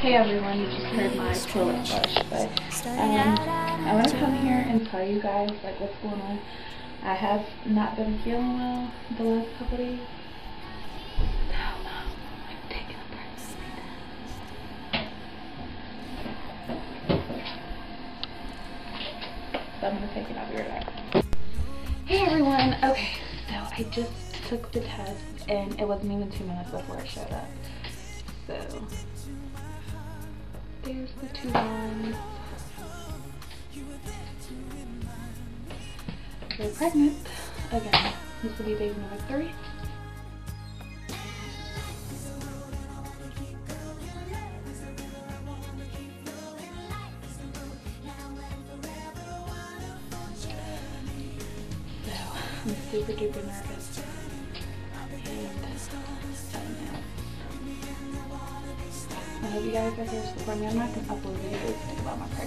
Hey everyone, you just heard my toilet flush, but I want to come here and tell you guys like what's going on. I have not been feeling well the last couple days. So I'm taking a break. So I'm gonna take it. I'll be right back. Hey everyone. Okay, so I just took the test and it wasn't even 2 minutes before it showed up. So there's the 2 lines. We're pregnant again. This will be baby number 3. So I'm super duper nervous. I hope you guys are here to support me. I'm not going to upload videos about my pregnancy.